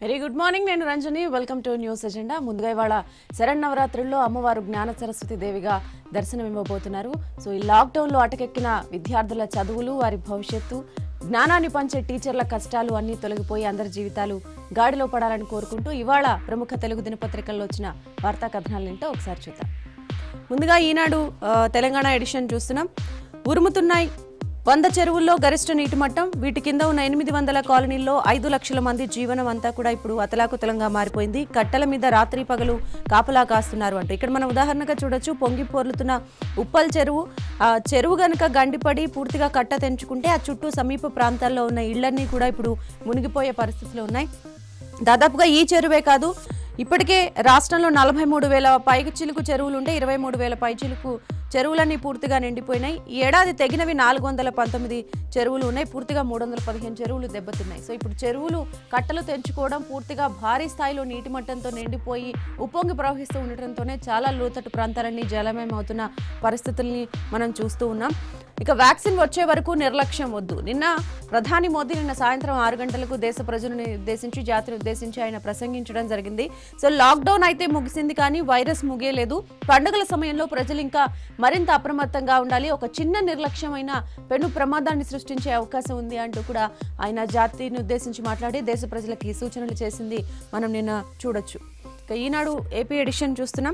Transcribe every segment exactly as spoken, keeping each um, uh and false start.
Very good morning నేను Ranjani welcome to news agenda ముందుగా ఇవాళ శరన్నవరాత్రుల్లో అమ్మవారు జ్ఞాన సరస్వతి దేవిగా దర్శనమివ్వబోతున్నారు. సో ఈ లాక్డౌన్లో అటకెక్కిన విద్యార్థుల చదువులు వారి భవిష్యత్తు జ్ఞానాన్ని పంచే టీచర్ల కష్టాలు అన్నీ తొలగిపోయి అందరి జీవితాలు గాడిలో పడాలని కోరుకుంటూ ఇవాళ ప్రముఖ తెలుగు దినపత్రికల్లో వచ్చిన వార్తా కథనాలేంటో ఒకసారి చూద్దాం. ముందుగా ఈనాడు తెలంగాణ ఎడిషన్ చూస్తున్నాం. ఉరుముతున్నాయి వంద చెరువుల్లో గరిష్ట నీటి మట్టం, వీటి కింద ఉన్న ఎనిమిది వందల కాలనీల్లో ఐదు లక్షల మంది జీవనం అంతా కూడా ఇప్పుడు అతలాకుతలంగా మారిపోయింది. కట్టల మీద రాత్రి పగలు కాపలా కాస్తున్నారు అంటూ ఇక్కడ మనం ఉదాహరణగా చూడొచ్చు. పొంగి పొర్లుతున్న ఉప్పల్ చెరువు, ఆ చెరువు గనక గండిపడి పూర్తిగా కట్ట తెంచుకుంటే ఆ చుట్టూ సమీప ప్రాంతాల్లో ఉన్న ఇళ్లన్నీ కూడా ఇప్పుడు మునిగిపోయే పరిస్థితులు ఉన్నాయి. దాదాపుగా ఈ చెరువే కాదు, ఇప్పటికే రాష్ట్రంలో నలభై మూడు వేల పైకి చిలుకు చెరువులు ఉంటే ఇరవై మూడు వేల పై చిలుకు చెరువులన్నీ పూర్తిగా నిండిపోయినాయి. ఈ ఏడాది తెగినవి నాలుగు వందల పంతొమ్మిది చెరువులు ఉన్నాయి. పూర్తిగా మూడు వందల పదిహేను చెరువులు దెబ్బతిన్నాయి. సో ఇప్పుడు చెరువులు కట్టలు తెంచుకోవడం, పూర్తిగా భారీ స్థాయిలో నీటి మట్టంతో నిండిపోయి ఉప్పొంగి ప్రవహిస్తూ ఉండటంతోనే చాలా లోతట్టు ప్రాంతాలన్నీ జలమయం అవుతున్న పరిస్థితుల్ని మనం చూస్తూ ఉన్నాం. ఇక వ్యాక్సిన్ వచ్చే వరకు నిర్లక్ష్యం వద్దు. నిన్న ప్రధాని మోదీ నిన్న సాయంత్రం ఆరు గంటలకు దేశ ప్రజలను ఉద్దేశించి జాతిని ఉద్దేశించి ఆయన ప్రసంగించడం జరిగింది. సో లాక్డౌన్ అయితే ముగిసింది, కానీ వైరస్ ముగియలేదు. పండుగల సమయంలో ప్రజలు ఇంకా మరింత అప్రమత్తంగా ఉండాలి. ఒక చిన్న నిర్లక్ష్యమైన పెను ప్రమాదాన్ని సృష్టించే అవకాశం ఉంది అంటూ కూడా ఆయన జాతిని ఉద్దేశించి మాట్లాడి దేశ ప్రజలకి సూచనలు చేసింది మనం నిన్న చూడొచ్చు. ఇక ఈనాడు ఏపీ ఎడిషన్ చూస్తున్నాం.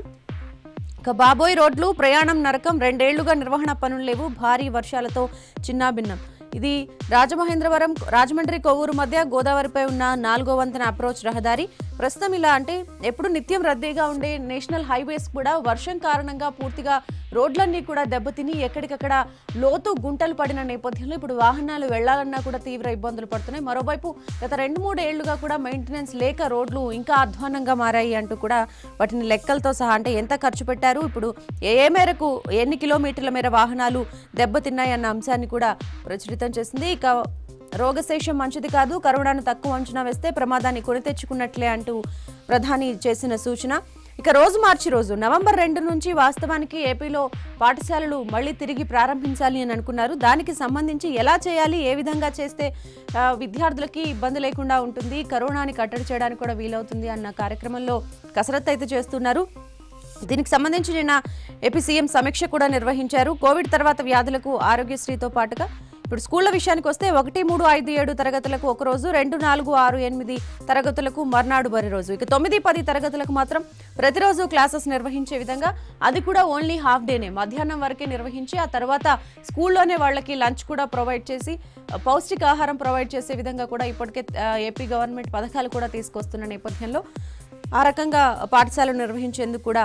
ఇక బాబోయ్ రోడ్లు ప్రయాణం నరకం, రెండేళ్లుగా నిర్వహణ పనులు లేవు, భారీ వర్షాలతో చిన్నాభిన్నం. ఇది రాజమహేంద్రవరం రాజమండ్రి కొవ్వూరు మధ్య గోదావరిపై ఉన్న నాలుగో వంతెన అప్రోచ్ రహదారి. ప్రస్తుతం ఇలా అంటే ఎప్పుడు నిత్యం రద్దీగా ఉండే నేషనల్ హైవేస్ కూడా వర్షం కారణంగా పూర్తిగా రోడ్లన్నీ కూడా దెబ్బతిని ఎక్కడికక్కడ లోతు గుంటలు పడిన నేపథ్యంలో ఇప్పుడు వాహనాలు వెళ్లాలన్నా కూడా తీవ్ర ఇబ్బందులు పడుతున్నాయి. మరోవైపు గత రెండు మూడు ఏళ్లుగా కూడా మెయింటెనెన్స్ లేక రోడ్లు ఇంకా అధ్వానంగా మారాయి అంటూ కూడా వాటిని లెక్కలతో సహా అంటే ఎంత ఖర్చు పెట్టారు, ఇప్పుడు ఏ మేరకు ఎన్ని కిలోమీటర్ల మేర వాహనాలు దెబ్బతిన్నాయి అన్న అంశాన్ని కూడా ప్రచురితం చేసింది. ఇక రోగశేషం మంచిది కాదు, కరోనాను తక్కువ అంచనా వేస్తే ప్రమాదాన్ని కొని తెచ్చుకున్నట్లే అంటూ ప్రధాని చేసిన సూచన. ఇక రోజు మార్చి రోజు నవంబర్ రెండు నుంచి వాస్తవానికి ఏపీలో పాఠశాలలు మళ్లీ తిరిగి ప్రారంభించాలి అని అనుకున్నారు. దానికి సంబంధించి ఎలా చేయాలి, ఏ విధంగా చేస్తే విద్యార్థులకి ఇబ్బంది లేకుండా ఉంటుంది, కరోనాని కట్టడి చేయడానికి కూడా వీలవుతుంది అన్న కార్యక్రమంలో కసరత్తు అయితే చేస్తున్నారు. దీనికి సంబంధించి నిన్న ఏపీ సీఎం సమీక్ష కూడా నిర్వహించారు. కోవిడ్ తర్వాత వ్యాధులకు ఆరోగ్యశ్రీతో పాటుగా ఇప్పుడు స్కూళ్ల విషయానికి వస్తే ఒకటి మూడు ఐదు ఏడు తరగతులకు ఒక రోజు, రెండు నాలుగు ఆరు ఎనిమిది తరగతులకు మర్నాడు బరి రోజు, ఇక తొమ్మిది పది తరగతులకు మాత్రం ప్రతిరోజు క్లాసెస్ నిర్వహించే విధంగా, అది కూడా ఓన్లీ హాఫ్ డేనే, మధ్యాహ్నం వరకే నిర్వహించి ఆ తర్వాత స్కూల్లోనే వాళ్ళకి లంచ్ కూడా ప్రొవైడ్ చేసి పౌష్టికాహారం ప్రొవైడ్ చేసే విధంగా కూడా ఇప్పటికే ఏపీ గవర్నమెంట్ పథకాలు కూడా తీసుకొస్తున్న నేపథ్యంలో ఆ రకంగా పాఠశాలలు నిర్వహించేందుకు కూడా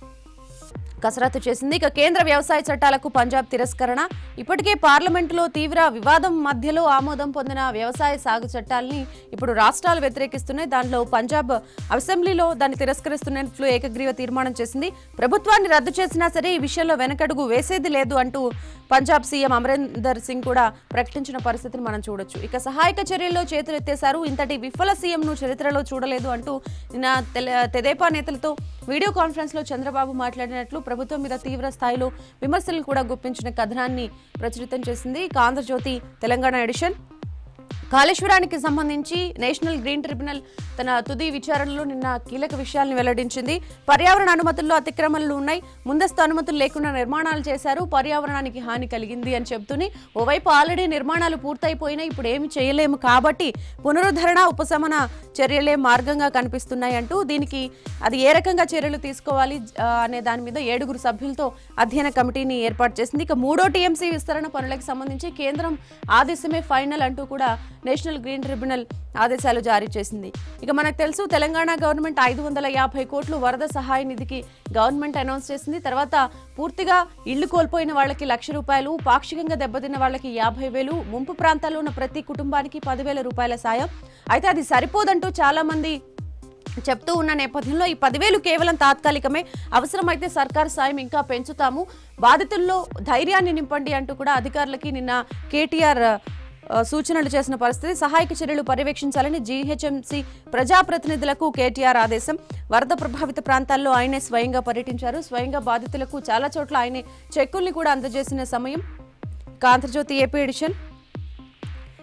కసరత్తు చేసింది. ఇక కేంద్ర వ్యవసాయ చట్టాలకు పంజాబ్ తిరస్కరణ. ఇప్పటికే పార్లమెంటులో తీవ్ర వివాదం మధ్యలో ఆమోదం పొందిన వ్యవసాయ సాగు చట్టాలని ఇప్పుడు రాష్ట్రాలు వ్యతిరేకిస్తున్నాయి. దాంట్లో పంజాబ్ అసెంబ్లీలో దాన్ని తిరస్కరిస్తున్నట్లు ఏకగ్రీవ తీర్మానం చేసింది. ప్రభుత్వాన్ని రద్దు చేసినా సరే ఈ విషయంలో వెనకడుగు వేసేది లేదు అంటూ పంజాబ్ సీఎం అమరీందర్ సింగ్ కూడా ప్రకటించిన పరిస్థితిని మనం చూడొచ్చు. ఇక సహాయక చర్యల్లో చేతులెత్తేశారు, ఇంతటి విఫల సీఎంను చరిత్రలో చూడలేదు అంటూ నిన్న తెదేపా నేతలతో వీడియో కాన్ఫరెన్స్ లో చంద్రబాబు మాట్లాడినట్లు ప్రభుత్వం మీద తీవ్ర స్థాయిలో విమర్శలను కూడా గుప్పించిన కథనాన్ని ప్రచురితం చేసింది. ఆంధ్రజ్యోతి తెలంగాణ ఎడిషన్. కాళేశ్వరానికి సంబంధించి నేషనల్ గ్రీన్ ట్రిబ్యునల్ తన తుది విచారణలో నిన్న కీలక విషయాలను వెల్లడించింది. పర్యావరణ అనుమతుల్లో అతిక్రమణలు ఉన్నాయి, ముందస్తు అనుమతులు లేకుండా నిర్మాణాలు చేశారు, పర్యావరణానికి హాని కలిగింది అని చెబుతూనే ఓవైపు ఆల్రెడీ నిర్మాణాలు పూర్తయిపోయినాయి, ఇప్పుడు ఏమి చేయలేము కాబట్టి పునరుద్ధరణ ఉపశమన చర్యలే మార్గంగా కనిపిస్తున్నాయి అంటూ దీనికి అది ఏ రకంగా చర్యలు తీసుకోవాలి అనే దాని మీద ఏడుగురు సభ్యులతో అధ్యయన కమిటీని ఏర్పాటు చేసింది. ఇక మూడో టీఎంసీ విస్తరణ పనులకు సంబంధించి కేంద్రం ఆదేశమే ఫైనల్ అంటూ కూడా నేషనల్ గ్రీన్ ట్రిబ్యునల్ ఆదేశాలు జారీ చేసింది. ఇక మనకు తెలుసు తెలంగాణ గవర్నమెంట్ ఐదు వందల యాభై కోట్లు వరద సహాయ నిధికి గవర్నమెంట్ అనౌన్స్ చేసింది. తర్వాత పూర్తిగా ఇళ్లు కోల్పోయిన వాళ్ళకి లక్ష రూపాయలు, పాక్షికంగా దెబ్బతిన్న వాళ్ళకి యాభై వేలు, ముంపు ప్రాంతాల్లో ఉన్న ప్రతి కుటుంబానికి పదివేల రూపాయల సాయం. అయితే అది సరిపోదంటూ చాలా మంది చెప్తూ ఉన్న నేపథ్యంలో ఈ పదివేలు కేవలం తాత్కాలికమే, అవసరమైతే సర్కారు సాయం ఇంకా పెంచుతాము, బాధితుల్లో ధైర్యాన్ని నింపండి అంటూ కూడా అధికారులకి నిన్న కేటీఆర్ సూచనలు చేసిన పరిస్థితి. సహాయక చర్యలు పర్యవేక్షించాలని జీహెచ్ఎంసీ ప్రజాప్రతినిధులకు కేటీఆర్ ఆదేశం. వరద ప్రభావిత ప్రాంతాల్లో ఆయనే స్వయంగా పర్యటించారు. స్వయంగా బాధితులకు చాలా చోట్ల ఆయనే చెక్కుల్ని కూడా అందజేసిన సమయం. Andhra Jyothy AP edition.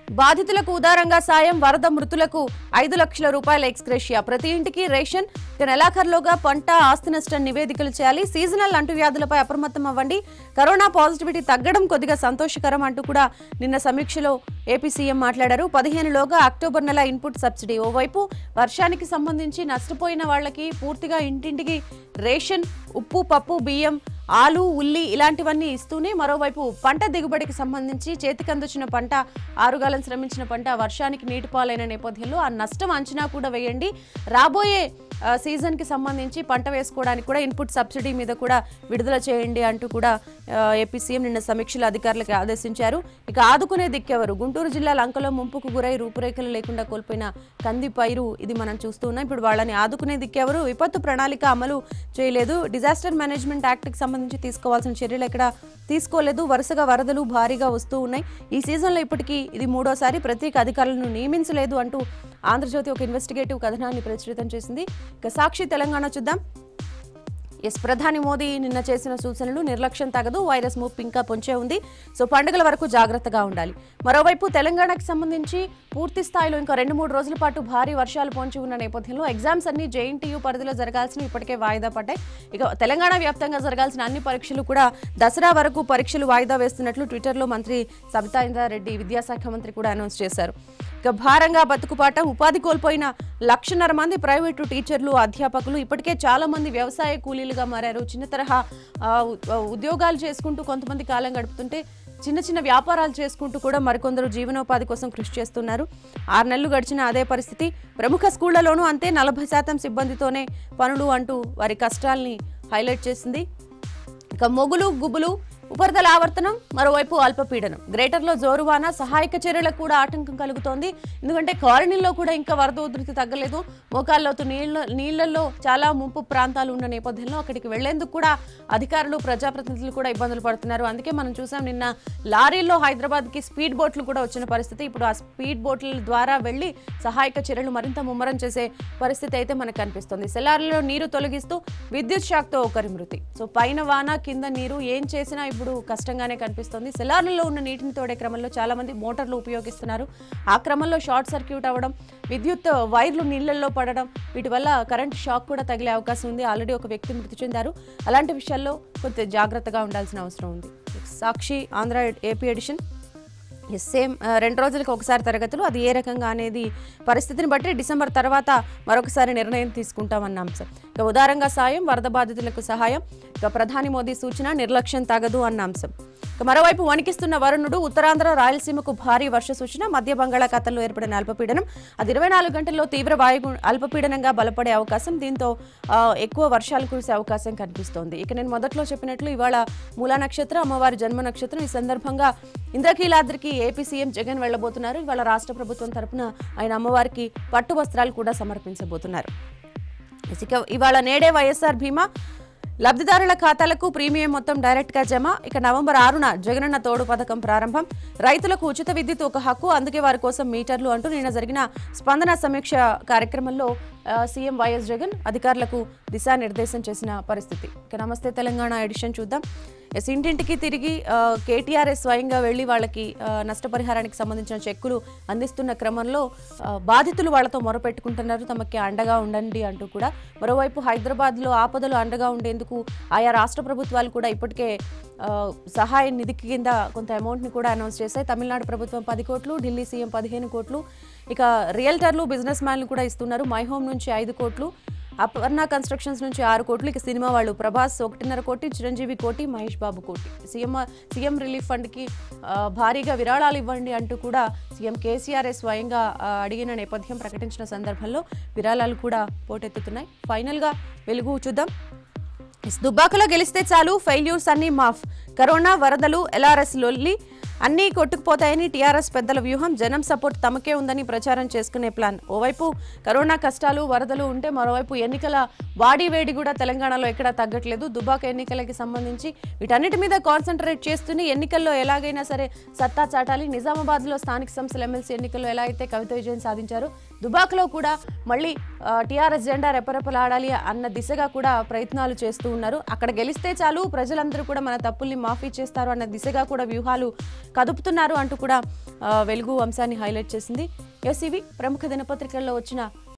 బాధితులకు ఉదారంగా సాయం, వరద మృతులకు ఐదు లక్షల రూపాయల ఎక్స్గ్రేషియా, ప్రతి ఇంటికి రేషన్, నెలాఖరులోగా పంట ఆస్తి నష్టం నివేదికలు చేయాలి, సీజనల్ అంటువ్యాధులపై అప్రమత్తం అవ్వండి, కరోనా పాజిటివిటీ తగ్గడం కొద్దిగా సంతోషకరం అంటూ కూడా నిన్న సమీక్షలో ఏపీ సీఎం మాట్లాడారు. పదిహేనులోగా అక్టోబర్ నెల ఇన్పుట్ సబ్సిడీ, ఓవైపు వర్షానికి సంబంధించి నష్టపోయిన వాళ్ళకి పూర్తిగా ఇంటింటికి రేషన్, ఉప్పు, పప్పు, బియ్యం, ఆలు, ఉల్లి ఇలాంటివన్నీ ఇస్తూనే మరోవైపు పంట దిగుబడికి సంబంధించి చేతికందొచ్చిన పంట, ఆరుగాలం శ్రమించిన పంట వర్షానికి నీటిపాలైన నేపథ్యంలో ఆ నష్టం అంచనా కూడా వేయండి, రాబోయే సీజన్కి సంబంధించి పంట వేసుకోవడానికి కూడా ఇన్పుట్ సబ్సిడీ మీద కూడా విడుదల చేయండి అంటూ కూడా ఏపీ సీఎం నిన్న సమీక్షలో అధికారులకు ఆదేశించారు. ఇక ఆదుకునే దిక్కెవరు? గుంటూరు జిల్లా లంకలో ముంపుకు గురై రూపురేఖలు లేకుండా కోల్పోయిన కంది పైరు ఇది మనం చూస్తూ ఉన్నాం. ఇప్పుడు వాళ్ళని ఆదుకునే దిక్కెవరు? విపత్తు ప్రణాళిక అమలు చేయలేదు, డిజాస్టర్ మేనేజ్మెంట్ యాక్ట్కి సంబంధించి తీసుకోవాల్సిన చర్యలు ఎక్కడ తీసుకోలేదు, వరుసగా వరదలు భారీగా వస్తూ ఉన్నాయి. ఈ సీజన్లో ఇప్పటికీ ఇది మూడోసారి, ప్రత్యేక అధికారులను నియమించలేదు అంటూ ఆంధ్రజ్యోతి ఒక ఇన్వెస్టిగేటివ్ కథనాన్ని ప్రచురితం చేసింది. ఇక సాక్షి తెలంగాణ చూద్దాం. ఎస్ ప్రధాని మోదీ నిన్న చేసిన సూచనలు, నిర్లక్ష్యం తగదు, వైరస్ ముప్పు ఇంకా పొంచే ఉంది, సో పండుగల వరకు జాగ్రత్తగా ఉండాలి. మరోవైపు తెలంగాణకు సంబంధించి పూర్తి స్థాయిలో ఇంకా రెండు మూడు రోజుల పాటు భారీ వర్షాలు పొంచి ఉన్న నేపథ్యంలో ఎగ్జామ్స్ అన్ని జేఎన్టీయూ పరిధిలో జరగాల్సిన ఇప్పటికే వాయిదా పడ్డాయి. ఇక తెలంగాణ వ్యాప్తంగా జరగాల్సిన అన్ని పరీక్షలు కూడా దసరా వరకు పరీక్షలు వాయిదా వేస్తున్నట్లు ట్విట్టర్లో మంత్రి సబితా ఇంద్రారెడ్డి, విద్యాశాఖ మంత్రి కూడా అనౌన్స్ చేశారు. ఇక భారంగా బతుకుపాట, ఉపాధి కోల్పోయిన లక్షన్నర మంది ప్రైవేటు టీచర్లు, అధ్యాపకులు, ఇప్పటికే చాలా మంది వ్యవసాయ కూలీలుగా మారారు. చిన్న తరహా ఉద్యోగాలు చేసుకుంటూ కొంతమంది కాలం గడుపుతుంటే చిన్న చిన్న వ్యాపారాలు చేసుకుంటూ కూడా మరికొందరు జీవనోపాధి కోసం కృషి చేస్తున్నారు. ఆరు నెలలు గడిచిన అదే పరిస్థితి. ప్రముఖ స్కూళ్లలోనూ అంతే, నలభై శాతం సిబ్బందితోనే పనులు అంటూ వారి కష్టాల్ని హైలైట్ చేసింది. ఇక మొగులు గుబులు, ఉపరితల ఆవర్తనం, మరోవైపు అల్పపీడనం, గ్రేటర్లో జోరువాన, సహాయక చర్యలకు కూడా ఆటంకం కలుగుతోంది. ఎందుకంటే కాలనీల్లో కూడా ఇంకా వరద ఉధృతి తగ్గలేదు. మోకాల్లోతు నీళ్ళ నీళ్లలో చాలా ముంపు ప్రాంతాలు ఉన్న నేపథ్యంలో అక్కడికి వెళ్లేందుకు కూడా అధికారులు, ప్రజాప్రతినిధులు కూడా ఇబ్బందులు పడుతున్నారు. అందుకే మనం చూసాం నిన్న లారీల్లో హైదరాబాద్కి స్పీడ్ బోట్లు కూడా వచ్చిన పరిస్థితి. ఇప్పుడు ఆ స్పీడ్ బోట్ల ద్వారా వెళ్లి సహాయక చర్యలు మరింత ముమ్మరం చేసే పరిస్థితి అయితే మనకు కనిపిస్తుంది. సెల్లార్లలో నీరు తొలగిస్తూ విద్యుత్ షాక్తో ఒకరి మృతి. సో పైన వాన, కింద నీరు, ఏం చేసినా ఇప్పుడు కష్టంగానే కనిపిస్తుంది. సెల్లార్లలో ఉన్న నీటిని తోడే క్రమంలో చాలా మంది మోటార్లు ఉపయోగిస్తున్నారు. ఆ క్రమంలో షార్ట్ సర్క్యూట్ అవ్వడం, విద్యుత్ వైర్లు నీళ్లలో పడడం, వీటి వల్ల కరెంట్ షాక్ కూడా తగిలే అవకాశం ఉంది. ఆల్రెడీ ఒక వ్యక్తి మృతి చెందారు. అలాంటి విషయాల్లో కొంత జాగ్రత్తగా ఉండాల్సిన అవసరం ఉంది. Sakshi Andhra AP edition. Same రెండు రోజులకు ఒకసారి తరగతులు, అది ఏ రకంగా అనేది పరిస్థితిని బట్టి డిసెంబర్ తర్వాత మరొకసారి నిర్ణయం తీసుకుంటామన్న అంశం. ఇక ఉదారంగా సాయం, వరద బాధితులకు సహాయం, ఇక ప్రధాని మోదీ సూచన, నిర్లక్ష్యం తగదు అన్న అంశం. ఇక మరోవైపు వణికిస్తున్న వరుణుడు, ఉత్తరాంధ్ర, రాయలసీమకు భారీ వర్ష సూచన, మధ్య బంగాళాఖాతంలో ఏర్పడిన అల్పపీడనం అది ఇరవై నాలుగు గంటల్లో తీవ్ర వాయు అల్పపీడనంగా బలపడే అవకాశం, దీంతో ఎక్కువ వర్షాలు కురిసే అవకాశం కనిపిస్తోంది. ఇక నేను మొదట్లో చెప్పినట్లు ఇవాళ మూలా నక్షత్రం, అమ్మవారి జన్మ నక్షత్రం. ఈ సందర్భంగా ఇంద్రకీలాద్రికి ఏపీ సీఎం జగన్ వెళ్లబోతున్నారు. ఇవాళ రాష్ట్ర ప్రభుత్వం తరపున ఆయన అమ్మవారికి పట్టు వస్త్రాలు కూడా సమర్పించబోతున్నారు. ఇవాళ నేడే వైఎస్ఆర్ బీమా లబ్ధిదారుల ఖాతాలకు ప్రీమియం మొత్తం డైరెక్ట్ గా జమ. ఇక నవంబర్ ఆరున జగనన్న తోడు పథకం ప్రారంభం. రైతులకు ఉచిత విద్యుత్ ఒక హక్కు, అందుకే వారి కోసం మీటర్లు అంటూ నిన్న జరిగిన స్పందన సమీక్ష కార్యక్రమంలో సీఎం వైఎస్ జగన్ అధికారులకు దిశానిర్దేశం చేసిన పరిస్థితి. ఇక నమస్తే తెలంగాణ ఎడిషన్ చూద్దాం. ఎస్ ఇంటింటికి తిరిగి కేటీఆర్ స్వయంగా వెళ్లి వాళ్ళకి నష్టపరిహారానికి సంబంధించిన చెక్కులు అందిస్తున్న క్రమంలో బాధితులు వాళ్లతో మొరపెట్టుకుంటున్నారు, తమకి అండగా ఉండండి అంటూ కూడా. మరోవైపు హైదరాబాద్లో ఆపదలు అండగా ఉండేందుకు ఆయా రాష్ట్ర ప్రభుత్వాలు కూడా ఇప్పటికే సహాయ నిధి కింద కొంత అమౌంట్ని కూడా అనౌన్స్ చేశాయి. తమిళనాడు ప్రభుత్వం పది కోట్లు, ఢిల్లీ సీఎం పదిహేను కోట్లు, ఇక రియల్టర్లు, బిజినెస్ మ్యాన్లు కూడా ఇస్తున్నారు. మై హోమ్ నుంచి ఐదు కోట్లు, అపర్ణ కన్స్ట్రక్షన్స్ నుంచి ఆరు కోట్లు, ఇక సినిమా వాళ్ళు ప్రభాస్ ఒకటిన్నర కోటి, చిరంజీవి కోటి, మహేష్ బాబు కోటి. సీఎం సీఎం రిలీఫ్ ఫండ్కి భారీగా విరాళాలు ఇవ్వండి అంటూ కూడా సీఎం కేసీఆర్ స్వయంగా అడిగిన నేపథ్యం ప్రకటించిన సందర్భంలో విరాళాలు కూడా పోటెత్తుతున్నాయి. ఫైనల్గా వెలుగు చూద్దాం. దుబ్బాకలో గెలిస్తే చాలు, ఫెయిల్యూర్స్ అన్నీ మాఫ్, కరోనా, వరదలు, ఎల్ఆర్ఎస్ లొల్లి అన్నీ కొట్టుకుపోతాయని టీఆర్ఎస్ పెద్దల వ్యూహం, జనం సపోర్ట్ తమకే ఉందని ప్రచారం చేసుకునే ప్లాన్. ఓవైపు కరోనా కష్టాలు, వరదలు ఉంటే మరోవైపు ఎన్నికల వాడి వేడి కూడా తెలంగాణలో ఎక్కడా తగ్గట్లేదు. దుబ్బాక ఎన్నికలకి సంబంధించి వీటన్నిటి మీద కాన్సన్ట్రేట్ చేస్తూనే ఎన్నికల్లో ఎలాగైనా సరే సత్తా చాటాలి. నిజామాబాద్లో స్థానిక సంస్థల ఎమ్మెల్సీ ఎన్నికల్లో ఎలా అయితే కవిత విజయం సాధించారు, దుబ్బాకలో కూడా మళ్ళీ టీఆర్ఎస్ జెండా రెపరెపలాడాలి అన్న దిశగా కూడా ప్రయత్నాలు చేస్తూ ఉన్నారు. అక్కడ గెలిస్తే చాలు, ప్రజలందరూ కూడా మన తప్పుల్ని మాఫీ చేస్తారు అన్న దిశగా కూడా వ్యూహాలు కదుపుతున్నారు అంటూ కూడా ఆ, వెలుగు అంశాన్ని హైలైట్ చేసింది. ఎస్ ఇవి ప్రముఖ దినపత్రికల్లో వచ్చిన